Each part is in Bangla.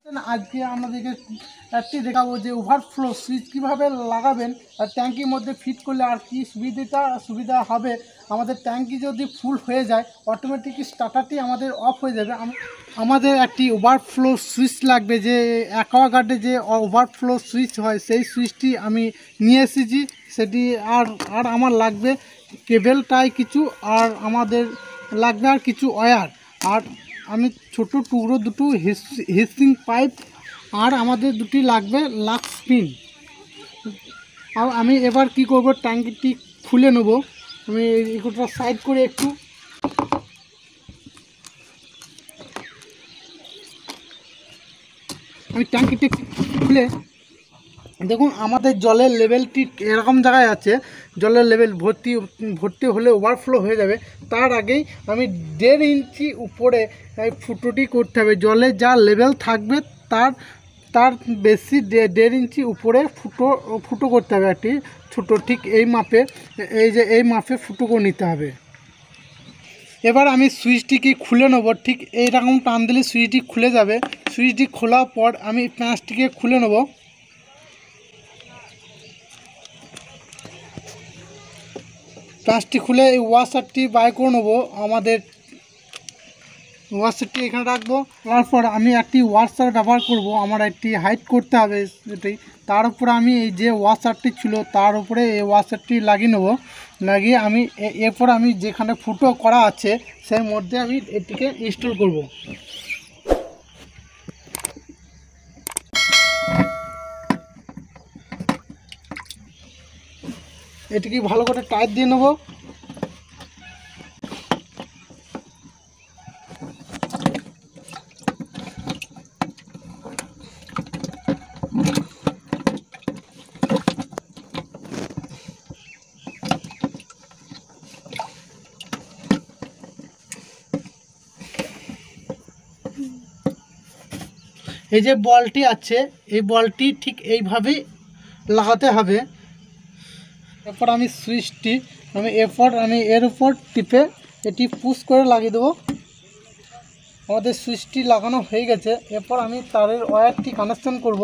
আজকে আমাদেরকে একটি দেখাবো যে ওভারফ্লো সুইচ কীভাবে লাগাবেন আর ট্যাঙ্কির মধ্যে ফিট করলে আর কি সুবিধা হবে। আমাদের ট্যাঙ্কি যদি ফুল হয়ে যায় অটোমেটিক স্টার্টারটি আমাদের অফ হয়ে যাবে। আমাদের একটি ওভারফ্লো সুইচ লাগবে, যে অ্যাকোয়াগার্ডে যে ওভারফ্লো সুইচ হয় সেই সুইচটি আমি নিয়ে এসেছি। সেটি আর আমার লাগবে কেবেলটাই কিছু, আর আমাদের লাগবে আর কিছু ওয়্যার, আর আমি ছোট টুকরো দুটো হিসিং পাইপ, আর আমাদের দুটি লাগবে লাক্স পিন। আর আমি এবার কি করব, ট্যাঙ্কিটি খুলে নেব। আমি এগুলোটা সাইড করে একটু ট্যাঙ্কিটি খুলে দেখুন আমাদের জলের লেভেলটি এরকম জায়গায় আছে। জলের লেভেল ভর্তি হলে ওভারফ্লো হয়ে যাবে। তার আগেই আমি 1.5 ইঞ্চি উপরে ফুটোটি করতে হবে। জলে যা লেভেল থাকবে তার বেশি 1.5 ইঞ্চি উপরে ফুটো করতে হবে। একটি ছোটো ঠিক এই মাপে, এই মাপে ফুটো করে নিতে হবে। এবার আমি সুইচটিকে খুলে নেব। ঠিক এইরকম টান দিলে সুইচটি খুলে যাবে। সুইচটি খোলার পর আমি প্যাঁচটিকে খুলে নেব। প্যাঁচটি খুলে এই ওয়াশারটি বাই করে নেবো। আমাদের ওয়াশারটি এখানে রাখবো। তারপর আমি একটি ওয়াশার ব্যবহার করব। আমার একটি হাইট করতে হবে এটাই। তার উপরে আমি এই যে ওয়াশারটি ছিল তার উপরে এই ওয়াশারটি লাগিয়ে নেব। লাগিয়ে আমি এরপর আমি যেখানে ফুটো করা আছে সেই মধ্যে আমি এটিকে ইনস্টল করব। এটিকে ভালো করে টাইট দিয়ে নেব। এই যে বলটি আছে এই বলটি ঠিক এইভাবেই লাগাতে হবে। এরপর আমি সুইচটি এর উপর টিপে এটি পুশ করে লাগিয়ে দেবো। আমাদের সুইচটি লাগানো হয়ে গেছে। এরপর আমি তারের ওয়্যারটি কানেকশন করব।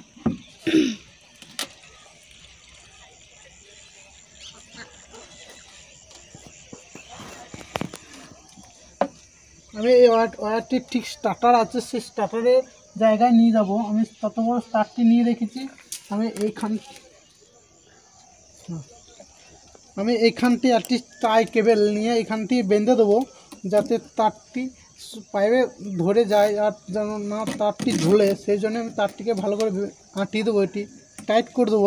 আমি এই ওয়্যারটি ঠিক স্টার্টার আছে সেই স্টার্টারের জায়গায় নিয়ে যাব। আমি তত বড় স্টার্টটি নিয়ে রেখেছি। আমি এইখানটি একটি টাই কেবেল নিয়ে এইখানটি বেঁধে দেবো, যাতে তারটি পাইপে ধরে যায় আর যেন না তারটি ঝোলে। সেই জন্য আমি তারটিকে ভালো করে আঁটিয়ে দেবো। এটি টাইট করে দেবো।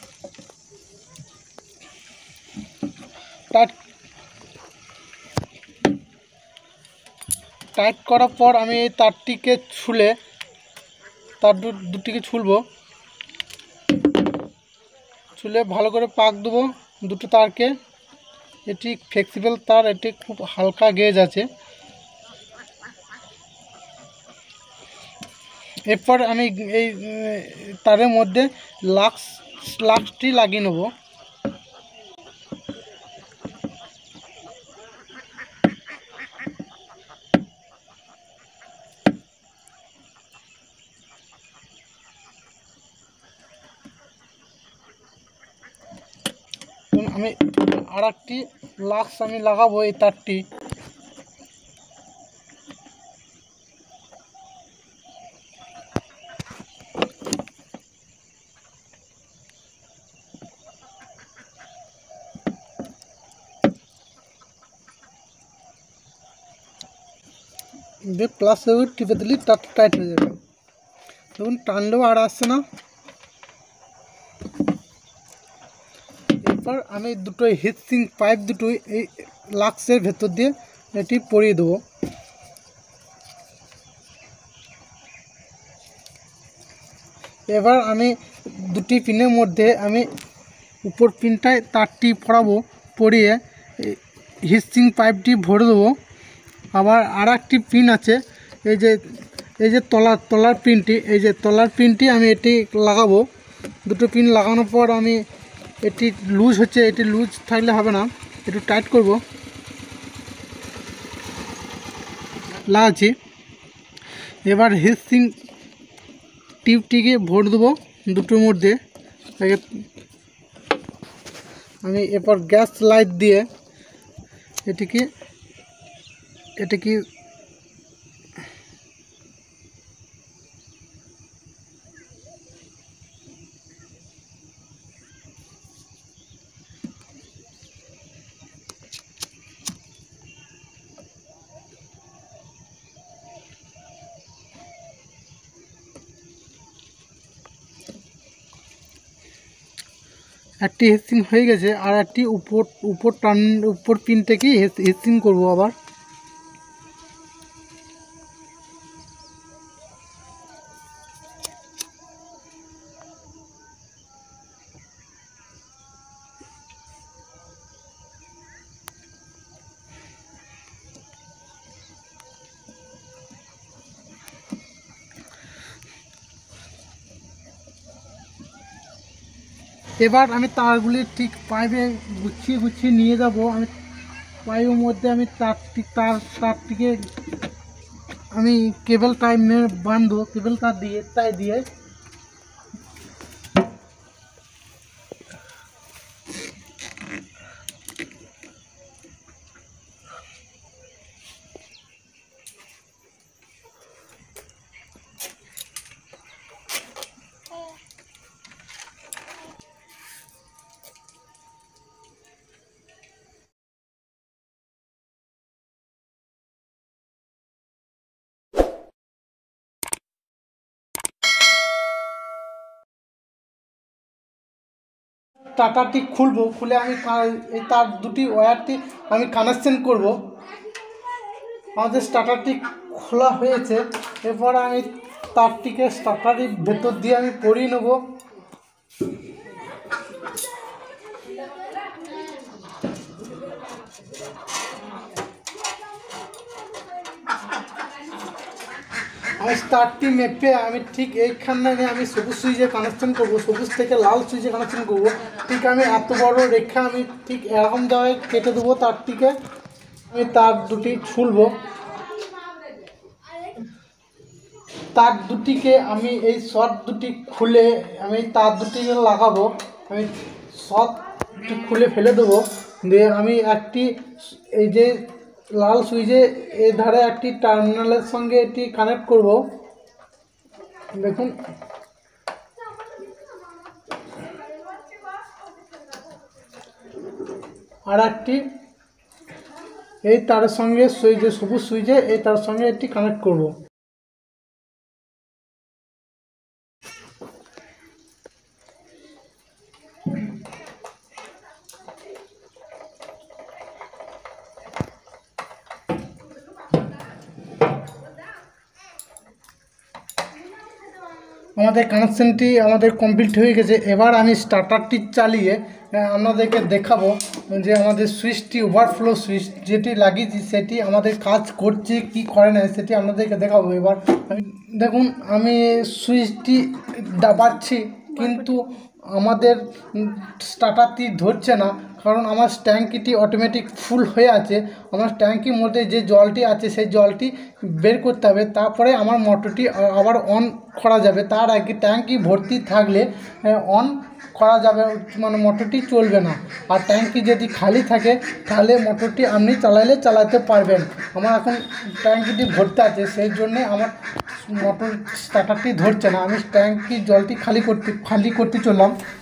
টাইট করার পর আমি এই তারটিকে দুটিকে ছুলে ভালো করে পাক দেবো দুটো তারকে। এটি ফ্লেক্সিবল তার, এটি খুব হালকা গেজ আছে। এরপর আমি এই তারের মধ্যে লাক্সটি লাগিয়ে নেব। আমি আর একটি লাক্স আমি লাগাবো এই তারটি। প্লাস টিপে দিলে তার টাইট হয়ে যাবে। দেখুন টানলেও আর আসছে না। এরপর আমি দুটো হিটসিং পাইপ দুটোই এই লাক্সের ভেতর দিয়ে এটি পরিয়ে দেবো। এবার আমি দুটি পিনের মধ্যে আমি উপর পিনটায় তারটি পরাবো, পরিয়ে হিটসিং পাইপটি ভরে দেবো। আবার আর একটি পিন আছে, এই যে তলার পিনটি আমি এটি লাগাবো। দুটো পিন লাগানোর পর আমি এটি লুজ হচ্ছে, এটি লুজ থাকলে হবে না, একটু টাইট করব। লাগাচ্ছি। এবার হিটসিং টিউবটিকে ভোট দেবো দুটোর মধ্যে। আমি এরপর গ্যাস লাইট দিয়ে এটিকে একটি হেসিং হয়ে গেছে, আর একটি উপর পিনটাকেই হেসিং করবো আবার। এবার আমি তারগুলি ঠিক পাইপে গুছিয়ে নিয়ে যাব। আমি পাইপের মধ্যে আমি তারটিকে আমি কেবল টাইমে বাঁধবো, কেবল তার দিয়ে টাটাটি খুলবো। খুলে আমি এই তার দুটি ওয়্যারটি আমি কানেকশন করব। আমাদের স্টার্টারটি খোলা হয়েছে। এরপর আমি তারটিকে স্টার্টারের ভেতর দিয়ে আমি পরিয়ে নেব। আমি স্টার্টটি মেপে আমি ঠিক এইখানে আমি সবুজ সুইচে কানেকশন করব, সবুজ থেকে লাল সুইচে কানেকশন করব। ঠিক আমি এত বড় রেখা আমি ঠিক এরকম জায়গায় কেটে দেবো তারটিকে। আমি তার দুটি খুলবো, তার দুটিকে আমি এই শর্ট দুটি খুলে আমি তার দুটিকে লাগাবো। আমি শর্ট খুলে ফেলে দেবো, দিয়ে আমি একটি এই যে লাল সুইচে এই ধারে একটি টার্মিনালের সঙ্গে এটি কানেক্ট করব। দেখুন, আর একটি এই তারের সঙ্গে সুইচে সবুজ সুইচে এই তার সঙ্গে এটি কানেক্ট করব। আমাদের কানেকশানটি কমপ্লিট হয়ে গেছে। এবার আমি স্টার্টারটি চালিয়ে আপনাদেরকে দেখাবো যে আমাদের সুইচটি ওভারফ্লো সুইচ যেটি লাগিয়েছি সেটি আমাদের কাজ করছে কি করে না সেটি আপনাদেরকে দেখাবো। এবার দেখুন, আমি সুইচটি দাবাচ্ছি কিন্তু আমাদের স্টার্টারটি ধরছে না, কারণ আমার ট্যাঙ্কিটি অটোমেটিক ফুল হয়ে আছে। আমার ট্যাঙ্কির মধ্যে যে জলটি আছে সেই জলটি বের করতে হবে, তারপরে আমার মোটরটি আবার অন করা যাবে। তার আগে ট্যাঙ্কি ভর্তি থাকলে অন করা যাবে, মানে মোটরটি চলবে না। আর ট্যাঙ্কি যদি খালি থাকে তাহলে মোটরটি আপনি চালাতে পারবেন। আমার এখন ট্যাঙ্কিটি ভর্তি আছে, সেই জন্যে আমার মোটর স্টার্টারটি ধরছে না। আমি ট্যাঙ্কির জলটি খালি করতে চললাম।